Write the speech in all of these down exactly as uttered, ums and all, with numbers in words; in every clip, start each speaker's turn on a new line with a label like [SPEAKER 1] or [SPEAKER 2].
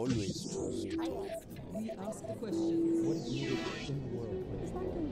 [SPEAKER 1] always trust.
[SPEAKER 2] We ask the questions.
[SPEAKER 1] What is needed in the world right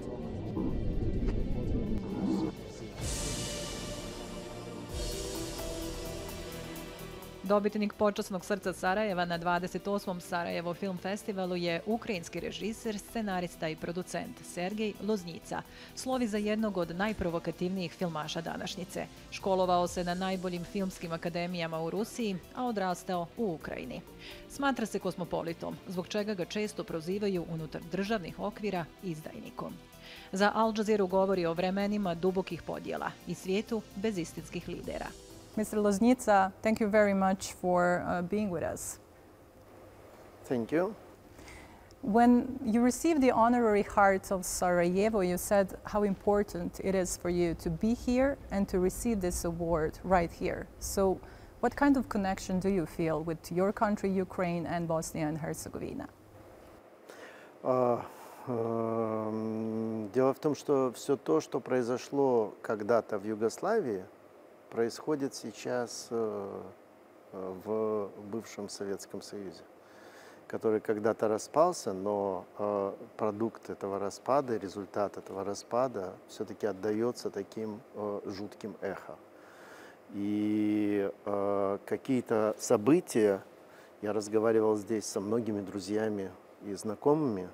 [SPEAKER 3] Dobitnik počasnog srca Sarajeva na dvadeset osmom Sarajevo film festivalu je ukrajinski režiser, scenarista i producent Sergej Loznjica. Slovi za jednog od najprovokativnijih filmaša današnjice. Školovao se na najboljim filmskim akademijama u Rusiji, a odrastao u Ukrajini. Smatra se kosmopolitom, zbog čega ga često prozivaju unutar državnih okvira izdajnikom. Za Al Jazeera govori o vremenima dubokih podjela i svijetu bez istinskih lidera.
[SPEAKER 4] Mister Loznjica, thank you very much for uh, being with us.
[SPEAKER 5] Thank you.
[SPEAKER 4] When you received the honorary Heart of Sarajevo, you said how important it is for you to be here and to receive this award right here. So, what kind of connection do you feel with your country, Ukraine, and Bosnia and Herzegovina?
[SPEAKER 5] Uh, um, дело в том, что все то, что произошло когда-то в Югославии, происходит сейчас в бывшем Советском Союзе, который когда-то распался, но продукт этого распада, результат этого распада все-таки отдается таким жутким эхо. И какие-то события, я разговаривал здесь со многими друзьями и знакомыми,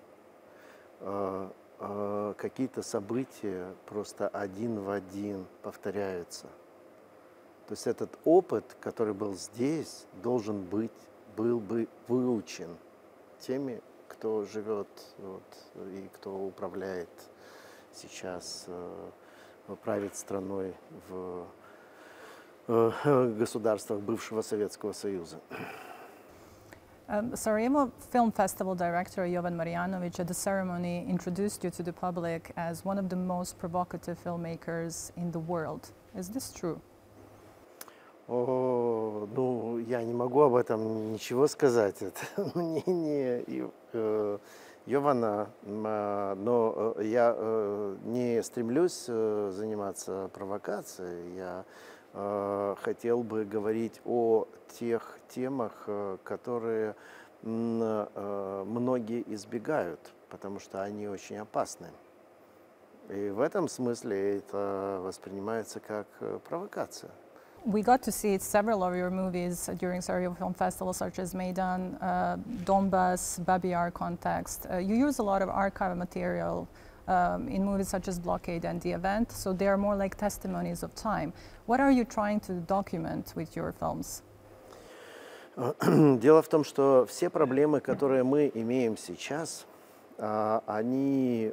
[SPEAKER 5] какие-то события просто один в один повторяются. То есть этот опыт, который был здесь, должен быть, был бы выучен теми, кто живет вот, и кто управляет сейчас, э, правит страной в э, государствах бывшего Советского Союза.
[SPEAKER 4] Um, Sarajevo Film Festival director Jovan Marjanović at the ceremony introduced you to the public as one of the most provocative filmmakers in the world. Is this true?
[SPEAKER 5] О, ну, я не могу об этом ничего сказать. Это мнение э, Йована, но я э, не стремлюсь э, заниматься провокацией. Я э, хотел бы говорить о тех темах, э, которые э, многие избегают, потому что они очень опасны. И в этом смысле это воспринимается как провокация.
[SPEAKER 4] We got to see several of your movies during Sarajevo Film Festival, such as Maidan, uh, Donbass, Babi Yar context. Uh, you use a lot of archive material um, in movies such as Blockade and The Event, so they are more like testimonies of time. What are you trying to document with your films?
[SPEAKER 5] Дело в том, что все проблемы, которые мы имеем сейчас, они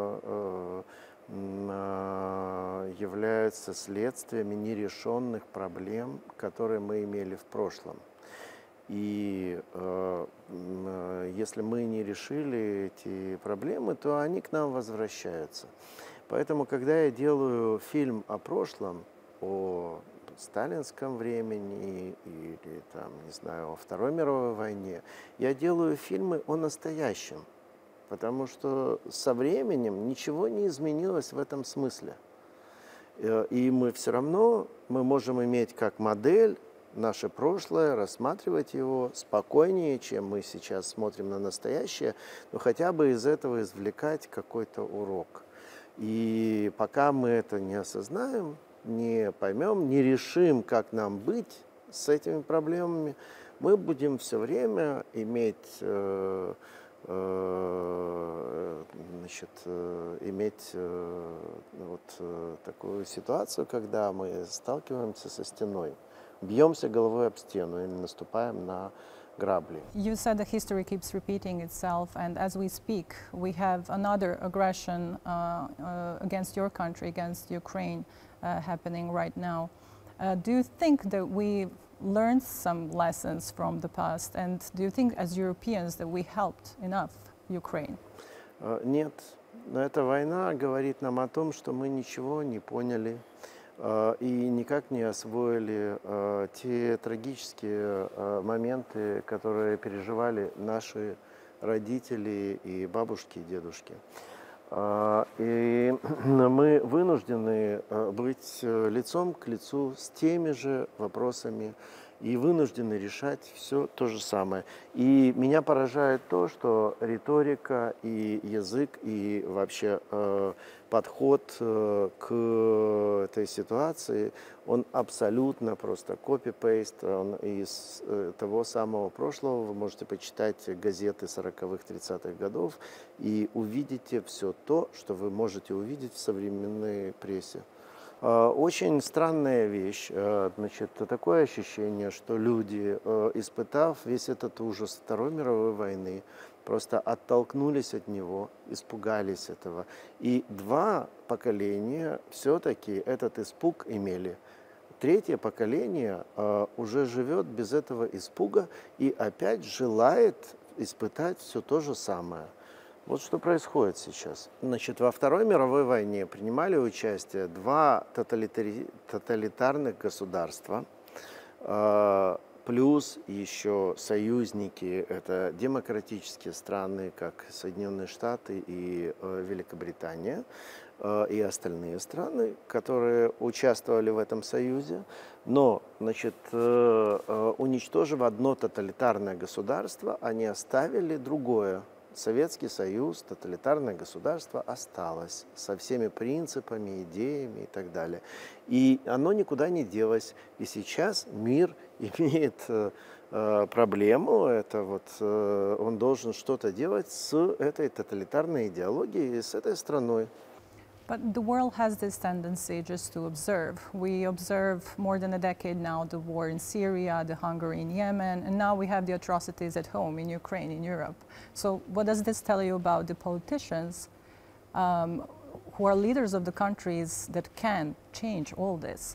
[SPEAKER 5] являются следствиями нерешенных проблем, которые мы имели в прошлом. И э, если мы не решили эти проблемы, то они к нам возвращаются. Поэтому, когда я делаю фильм о прошлом, о сталинском времени или, там, не знаю, о Второй мировой войне, я делаю фильмы о настоящем. Потому что со временем ничего не изменилось в этом смысле. И мы все равно мы можем иметь как модель наше прошлое, рассматривать его спокойнее, чем мы сейчас смотрим на настоящее, но хотя бы из этого извлекать какой-то урок. И пока мы это не осознаем, не поймем, не решим, как нам быть с этими проблемами, мы будем все время иметь... Э, значит, иметь вот такую ситуацию, когда мы сталкиваемся со стеной, бьемся головой об стену и наступаем на грабли.
[SPEAKER 4] You said the history keeps repeating itself, and as we speak, we have another aggression uh, uh, against your country, against Ukraine, uh, happening right now. Uh, do you think that we learned some lessons from the past, and do you think as Europeans that we helped enough Ukraine?
[SPEAKER 5] Нет, но эта война говорит нам о том, что мы ничего не поняли и никак не освоили те трагические моменты, которые переживали наши родители и бабушки и дедушки. И мы вынуждены быть лицом к лицу с теми же вопросами и вынуждены решать все то же самое. И меня поражает то, что риторика и язык, и вообще э, подход э, к этой ситуации, он абсолютно просто копи-пейст, он из э, того самого прошлого. Вы можете почитать газеты сороковых, тридцатых годов и увидите все то, что вы можете увидеть в современной прессе. Очень странная вещь, значит, такое ощущение, что люди, испытав весь этот ужас Второй мировой войны, просто оттолкнулись от него, испугались этого. И два поколения все-таки этот испуг имели. Третье поколение уже живет без этого испуга и опять желает испытать все то же самое. Вот что происходит сейчас. Значит, во Второй мировой войне принимали участие два тоталитари... тоталитарных государства, э, плюс еще союзники, это демократические страны, как Соединенные Штаты и э, Великобритания, э, и остальные страны, которые участвовали в этом союзе. Но, значит, э, э, уничтожив одно тоталитарное государство, они оставили другое. Советский Союз, тоталитарное государство осталось со всеми принципами, идеями и так далее. И оно никуда не делось. И сейчас мир имеет э, проблему. Это вот, э, он должен что-то делать с этой тоталитарной идеологией и с этой страной.
[SPEAKER 4] But the world has this tendency just to observe. We observe more than a decade now the war in Syria, the hunger in Yemen, and now we have the atrocities at home in Ukraine, in Europe. So what does this tell you about the politicians um, who are leaders of the countries that can change all this?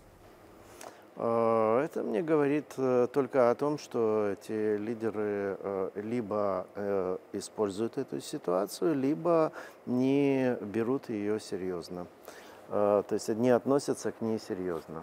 [SPEAKER 5] Это мне говорит только о том, что эти лидеры либо используют эту ситуацию, либо не берут ее серьезно. То есть не относятся к ней серьезно.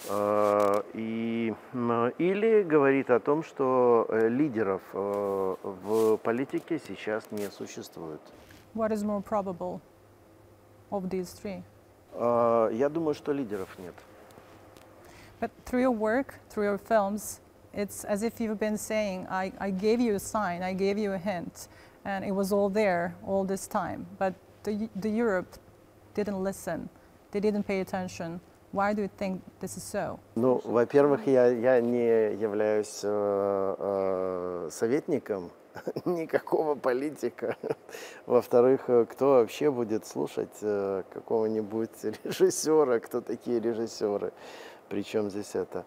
[SPEAKER 5] И, или говорит о том, что лидеров в политике сейчас не существует.
[SPEAKER 4] What is more probable of these three?
[SPEAKER 5] Я думаю, что лидеров нет.
[SPEAKER 4] But through your work, through your films, it's as if you've been saying, I, I gave you a sign, I gave you a hint, and it was all there all this time. But the, the Europe didn't listen, they didn't pay attention. Why do you think this is so?
[SPEAKER 5] Ну, во-первых, я, я не являюсь э, э, советником никакого политика. Во-вторых, кто вообще будет слушать э, какого-нибудь режиссера, кто такие режиссеры? Причем здесь это.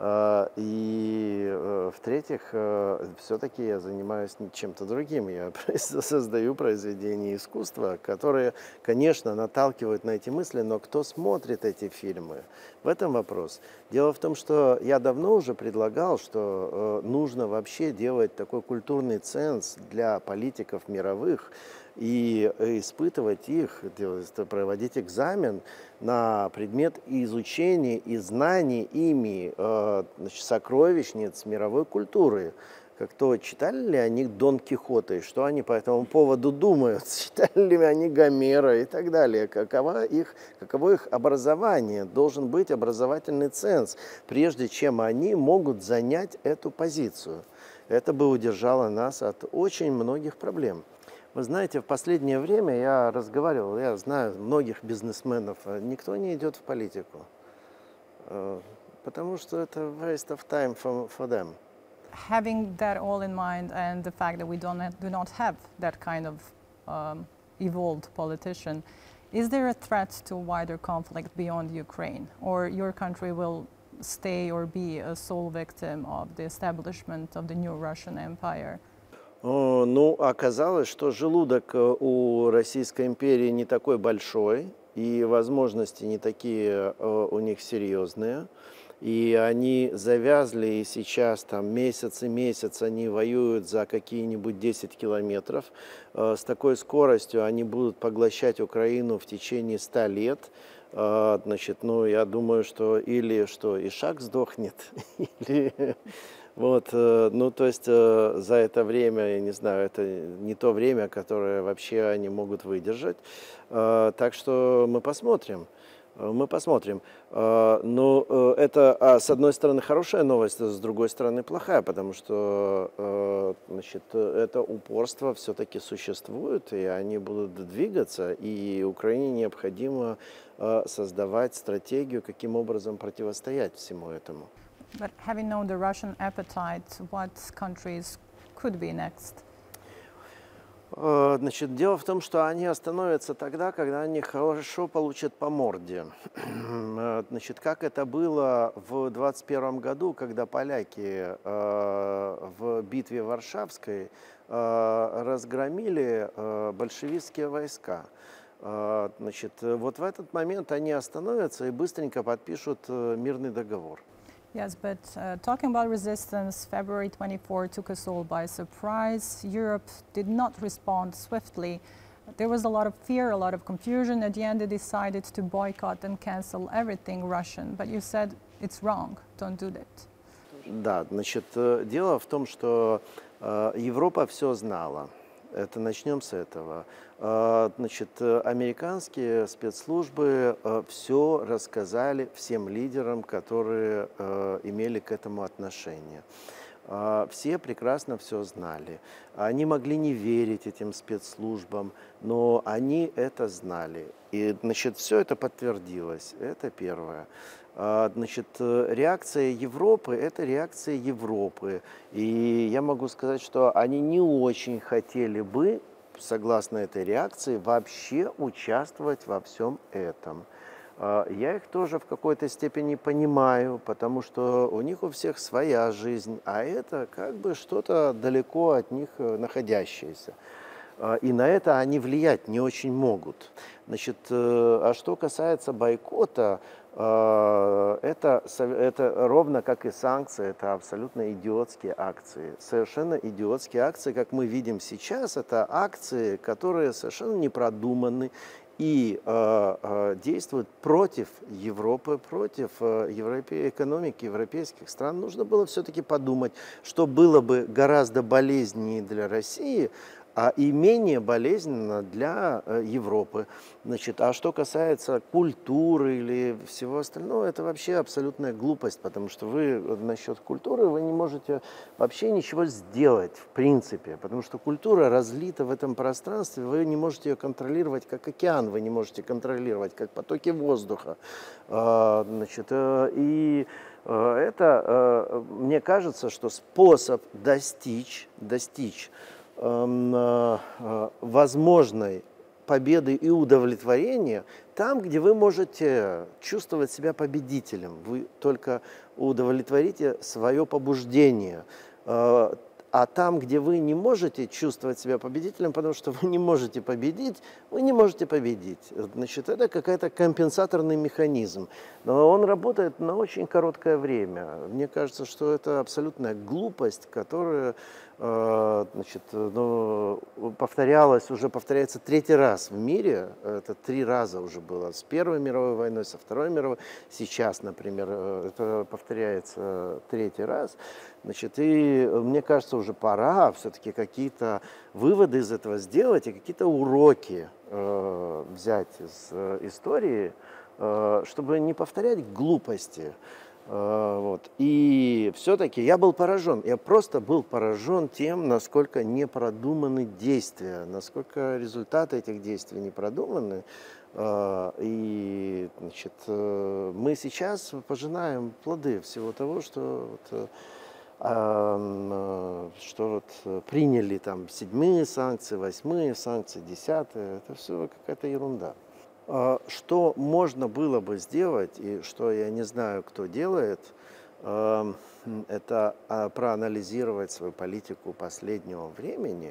[SPEAKER 5] И в-третьих, все-таки я занимаюсь чем-то другим. Я создаю произведения искусства, которые, конечно, наталкивают на эти мысли, но кто смотрит эти фильмы? В этом вопрос. Дело в том, что я давно уже предлагал, что нужно вообще делать такой культурный ценз для политиков мировых, и испытывать их, проводить экзамен на предмет изучения и знаний ими э, значит, сокровищниц мировой культуры. Как то, читали ли они Дон Кихота, и что они по этому поводу думают, читали ли они Гомера и так далее, каково их, каково их образование, должен быть образовательный ценз, прежде чем они могут занять эту позицию. Это бы удержало нас от очень многих проблем. Вы знаете, в последнее время я разговаривал, я знаю многих бизнесменов, никто не идет в политику, потому что это waste of time for, for them.
[SPEAKER 4] Having that all in mind and the fact that we don't have, do not have that kind of um, evolved politician, is there a threat to wider conflict beyond Ukraine, or your country will stay or be a sole victim of the establishment of the new Russian Empire?
[SPEAKER 5] Ну, оказалось, что желудок у Российской империи не такой большой, и возможности не такие у них серьезные. И они завязли, и сейчас там месяц и месяц они воюют за какие-нибудь десять километров. С такой скоростью они будут поглощать Украину в течение ста лет. Значит, ну, я думаю, что или что Ишак сдохнет, или... Вот, ну, то есть за это время, я не знаю, это не то время, которое вообще они могут выдержать. Так что мы посмотрим. Мы посмотрим. Но это, с одной стороны, хорошая новость, а с другой стороны, плохая, потому что, значит, это упорство все-таки существует, и они будут двигаться, и Украине необходимо создавать стратегию, каким образом противостоять всему этому.
[SPEAKER 4] But having known the Russian appetite, what countries could be next?
[SPEAKER 5] Значит, дело в том, что они остановятся тогда, когда они хорошо получат по морде. Значит, как это было в двадцать первом году, когда поляки в битве Варшавской разгромили большевистские войска. Значит, вот в этот момент они остановятся и быстренько подпишут мирный договор.
[SPEAKER 4] Yes, but uh, talking about resistance, February twenty-fourth took us all by surprise. Europe did not respond swiftly. There was a lot of fear, a lot of confusion. At the end, they decided to boycott and cancel everything Russian. But you said it's wrong. Don't do that.
[SPEAKER 5] Да, значит, дело в том, что э, Европа все знала. Это начнем с этого. Значит, американские спецслужбы все рассказали всем лидерам, которые имели к этому отношение. Все прекрасно все знали. Они могли не верить этим спецслужбам, но они это знали. И, значит, все это подтвердилось. Это первое. Значит, реакция Европы – это реакция Европы. И я могу сказать, что они не очень хотели бы, согласно этой реакции, вообще участвовать во всем этом. Я их тоже в какой-то степени понимаю, потому что у них у всех своя жизнь, а это как бы что-то далеко от них находящееся. И на это они влиять не очень могут. Значит, а что касается бойкота, это, это ровно как и санкции, это абсолютно идиотские акции. Совершенно идиотские акции, как мы видим сейчас, это акции, которые совершенно не продуманы и э, э, действуют против Европы, против э, европе, экономики европейских стран. Нужно было все-таки подумать, что было бы гораздо болезненнее для России, а и менее болезненно для э, Европы. Значит, а что касается культуры или всего остального, это вообще абсолютная глупость, потому что вы насчет культуры вы не можете вообще ничего сделать в принципе, потому что культура разлита в этом пространстве, вы не можете ее контролировать как океан, вы не можете контролировать как потоки воздуха. Э, значит, э, и э, это, э, мне кажется, что способ достичь, достичь возможной победы и удовлетворения там, где вы можете чувствовать себя победителем. Вы только удовлетворите свое побуждение. А там, где вы не можете чувствовать себя победителем, потому что вы не можете победить, вы не можете победить. Значит, это какой-то компенсаторный механизм. Но он работает на очень короткое время. Мне кажется, что это абсолютная глупость, которая значит, ну, повторялась, уже повторяется третий раз в мире. Это три раза уже было. С Первой мировой войной, со Второй мировой. Сейчас, например, это повторяется третий раз. Значит, и мне кажется, уже пора все-таки какие-то выводы из этого сделать и какие-то уроки э, взять из э, истории, э, чтобы не повторять глупости. Э, вот. И все-таки я был поражен, я просто был поражен тем, насколько не продуманы действия, насколько результаты этих действий не продуманы. Э, и значит, э, мы сейчас пожинаем плоды всего того, что... Вот, что вот приняли там седьмые санкции, восьмые санкции, десятые, это все какая-то ерунда. Что можно было бы сделать, и что я не знаю, кто делает, это проанализировать свою политику последнего времени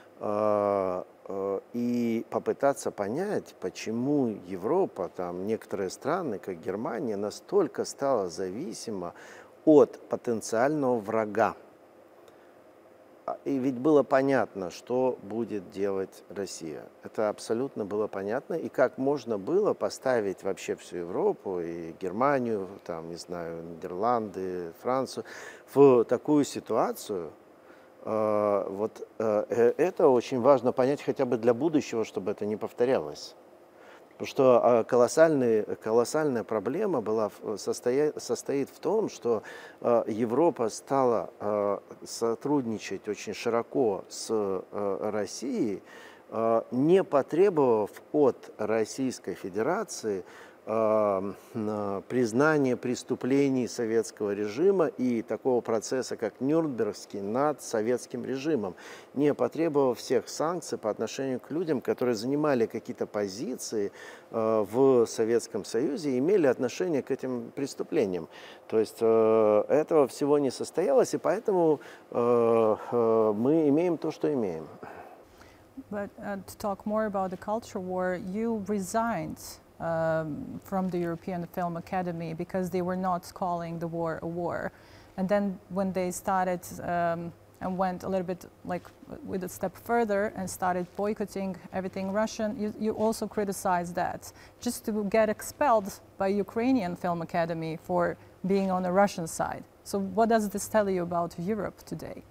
[SPEAKER 5] и попытаться понять, почему Европа, там некоторые страны, как Германия, настолько стала зависима от потенциального врага. И ведь было понятно, что будет делать Россия. Это абсолютно было понятно. И как можно было поставить вообще всю Европу, и Германию, там, не знаю, Нидерланды, Францию, в такую ситуацию. Вот это очень важно понять хотя бы для будущего, чтобы это не повторялось. Потому что а, колоссальный, колоссальная проблема была, в- состоя- состоит в том, что а, Европа стала а, сотрудничать очень широко с а, Россией, а, не потребовав от Российской Федерации а, м, признания преступлений советского режима и такого процесса, как Нюрнбергский, над советским режимом, не потребовав всех санкций по отношению к людям, которые занимали какие-то позиции э, в Советском Союзе и имели отношение к этим преступлениям. То есть э, этого всего не состоялось, и поэтому э, э, мы имеем то, что имеем.
[SPEAKER 4] But uh, to talk more about the culture war, you resigned um, from the European Film Academy because they were not calling the war a war. And then when they started um, and went a little bit like with a step further and started boycotting everything Russian, you, you also criticized that, just to get expelled by Ukrainian Film Academy for being on the Russian side. So what does this tell you about Europe today?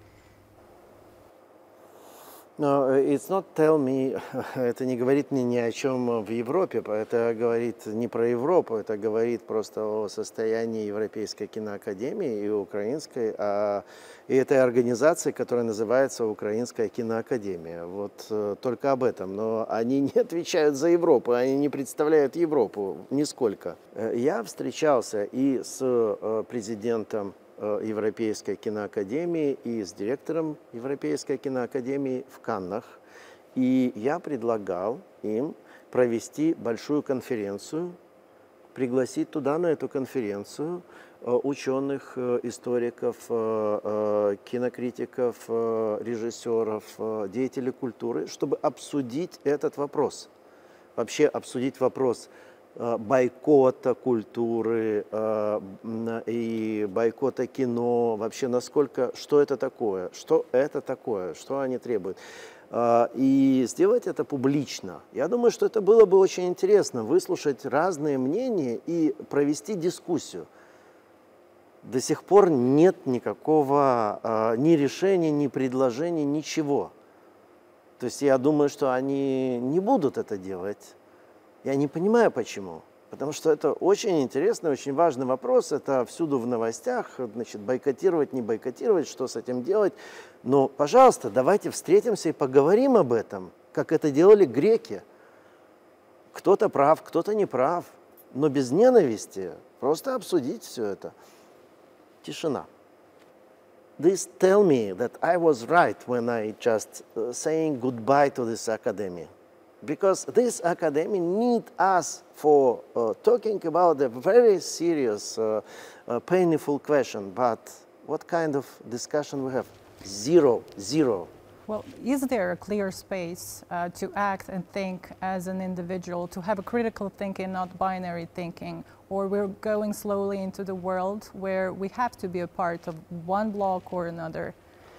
[SPEAKER 5] Но it's not tell me, это не говорит мне ни о чем в Европе, это говорит не про Европу, это говорит просто о состоянии Европейской киноакадемии и украинской, а, и этой организации, которая называется Украинская киноакадемия. Вот э, только об этом. Но они не отвечают за Европу, они не представляют Европу нисколько. Э, Я встречался и с э, президентом Европейской киноакадемии и с директором Европейской киноакадемии в Каннах. И я предлагал им провести большую конференцию, пригласить туда, на эту конференцию, ученых, историков, кинокритиков, режиссеров, деятелей культуры, чтобы обсудить этот вопрос. Вообще обсудить вопрос бойкота культуры и бойкота кино, вообще насколько, что это такое, что это такое, что они требуют. И сделать это публично. Я думаю, что это было бы очень интересно, выслушать разные мнения и провести дискуссию. До сих пор нет никакого ни решения, ни предложения, ничего. То есть я думаю, что они не будут это делать. Я не понимаю, почему. Потому что это очень интересный, очень важный вопрос. Это всюду в новостях. Значит, бойкотировать, не бойкотировать, что с этим делать. Но, пожалуйста, давайте встретимся и поговорим об этом, как это делали греки. Кто-то прав, кто-то не прав. Но без ненависти просто обсудить все это. Тишина. This tell me that I was right when I just uh, saying goodbye to this academy. Because this academy need us for uh, talking about a very serious, uh, uh, painful question. But what kind of discussion we have? Zero, zero.
[SPEAKER 4] Well, is there a clear space uh, to act and think as an individual, to have a critical thinking, not binary thinking? Or we're going slowly into the world where we have to be a part of one bloc or another?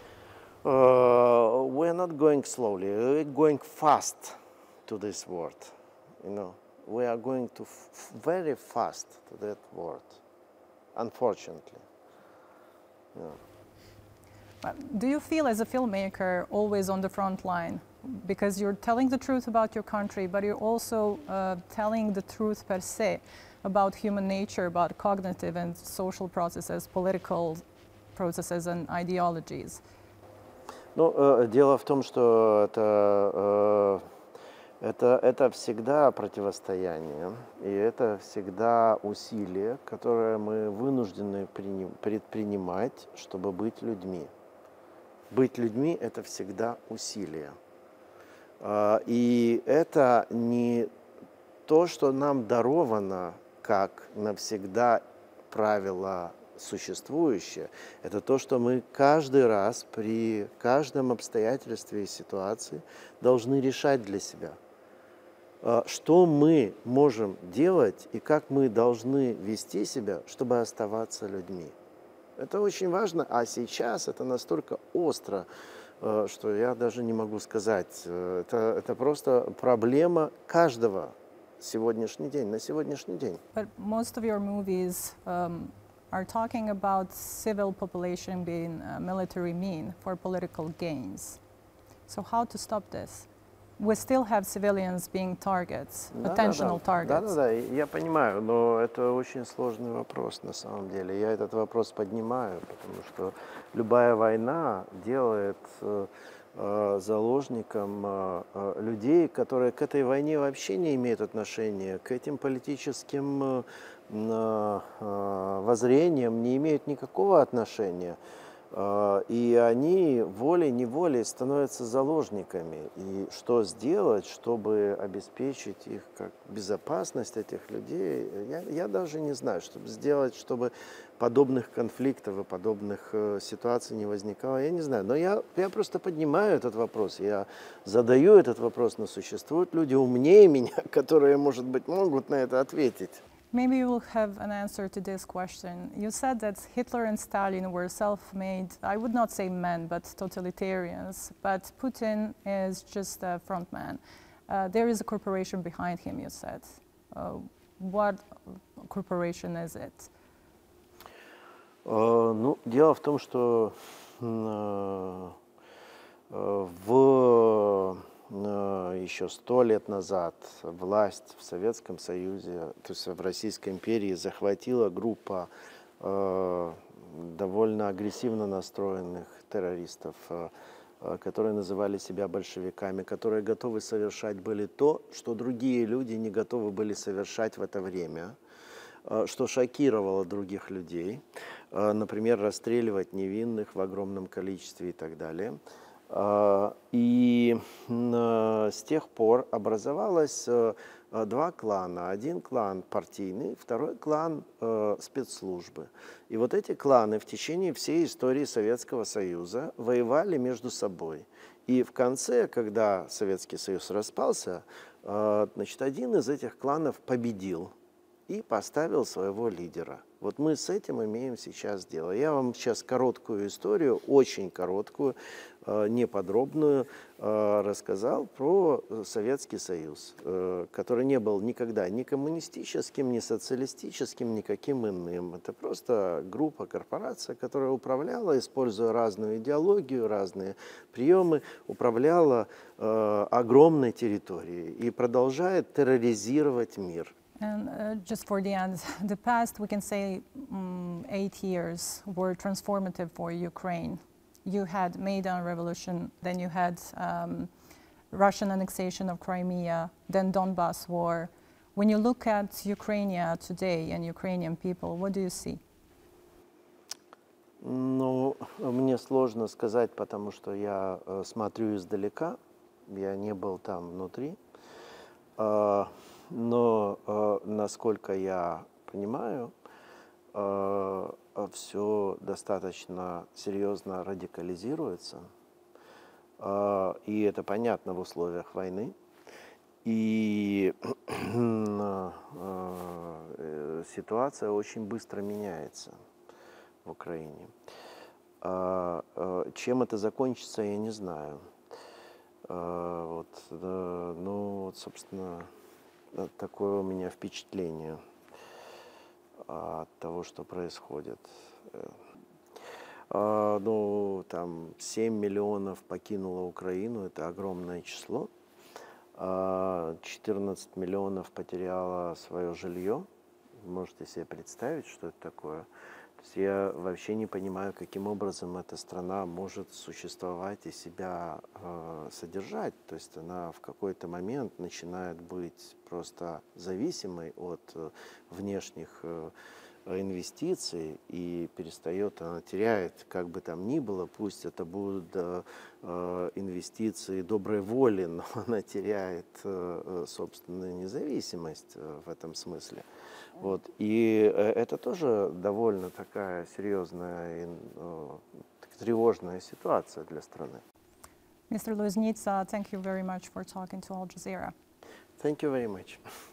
[SPEAKER 5] Uh, we're not going slowly, we're going fast to this world, you know. We are going to f very fast to that world, unfortunately. Yeah.
[SPEAKER 4] Uh, Do you feel as a filmmaker always on the front line? Because you're telling the truth about your country, but you're also uh, telling the truth per se about human nature, about cognitive and social processes, political processes and ideologies.
[SPEAKER 5] Ну, э, дело в том, что это, э, это, это всегда противостояние, и это всегда усилие, которое мы вынуждены приним- предпринимать, чтобы быть людьми. Быть людьми – это всегда усилие. Э, и это не то, что нам даровано как навсегда правило существующее, это то, что мы каждый раз при каждом обстоятельстве и ситуации должны решать для себя. Что мы можем делать и как мы должны вести себя, чтобы оставаться людьми. Это очень важно, а сейчас это настолько остро, что я даже не могу сказать. Это, это просто проблема каждого сегодняшний день, на сегодняшний день.
[SPEAKER 4] But most of your movies um, are talking about civil population being uh, military mean for political gains. So how to stop this? we still have civilians being targets,
[SPEAKER 5] Да,
[SPEAKER 4] attentional
[SPEAKER 5] да, да,
[SPEAKER 4] targets.
[SPEAKER 5] да, да, я понимаю, но это очень сложный вопрос на самом деле. Я этот вопрос поднимаю, потому что любая война делает э, э, заложником э, э, людей, которые к этой войне вообще не имеют отношения, к этим политическим э, э, э, воззрениям не имеют никакого отношения. И они волей-неволей становятся заложниками. И что сделать, чтобы обеспечить их как безопасность этих людей, я, я даже не знаю, что сделать, чтобы подобных конфликтов и подобных э, ситуаций не возникало, я не знаю. Но я, я просто поднимаю этот вопрос, я задаю этот вопрос, но существуют люди умнее меня, которые, может быть, могут на это ответить.
[SPEAKER 4] Maybe you will have an answer to this question. You said that Hitler and Stalin were self-made, I would not say men, but totalitarians, but Putin is just a front man. Uh, there is a corporation behind him, you said. Uh, what corporation is it?
[SPEAKER 5] Uh, ну, дело в том, что uh, uh, в еще сто лет назад власть в Советском Союзе, то есть в Российской империи, захватила группа э, довольно агрессивно настроенных террористов, э, которые называли себя большевиками, которые готовы совершать были то, что другие люди не готовы были совершать в это время, э, что шокировало других людей, э, например, расстреливать невинных в огромном количестве и так далее. И с тех пор образовалось два клана. Один клан партийный, второй клан спецслужбы. И вот эти кланы в течение всей истории Советского Союза воевали между собой. И в конце, когда Советский Союз распался, значит, один из этих кланов победил и поставил своего лидера. Вот мы с этим имеем сейчас дело. Я вам сейчас короткую историю, очень короткую, неподробную, рассказал про Советский Союз, который не был никогда ни коммунистическим, ни социалистическим, никаким иным. Это просто группа, корпорация, которая управляла, используя разную идеологию, разные приемы, управляла огромной территорией и продолжает терроризировать мир.
[SPEAKER 4] And uh, just for the end, the past, we can say um, eight years were transformative for Ukraine. You had Maidan Revolution, then you had um, Russian annexation of Crimea, then Donbas War. When you look at Ukraine today and Ukrainian people, what do you see?
[SPEAKER 5] Ну, мне сложно сказать, потому что я э, смотрю издалека, я не был там внутри. Э, Но, э, насколько я понимаю, э, все достаточно серьезно радикализируется. Э, и это понятно в условиях войны. И э, э, ситуация очень быстро меняется в Украине. Э, э, чем это закончится, я не знаю. Э, вот, э, ну, вот, собственно... Такое у меня впечатление от того, что происходит. Ну, там семь миллионов покинуло Украину, это огромное число. четырнадцать миллионов потеряло свое жилье. Можете себе представить, что это такое? То есть я вообще не понимаю, каким образом эта страна может существовать и себя э, содержать. То есть она в какой-то момент начинает быть просто зависимой от э, внешних э, инвестиций и перестает, она теряет, как бы там ни было, пусть это будут э, инвестиции доброй воли, но она теряет э, собственную независимость э, в этом смысле. Вот. И это тоже довольно такая серьезная и э, тревожная ситуация для страны.
[SPEAKER 4] Mister Loznitsa, thank you very much for talking to Al Jazeera.
[SPEAKER 5] Thank you very much.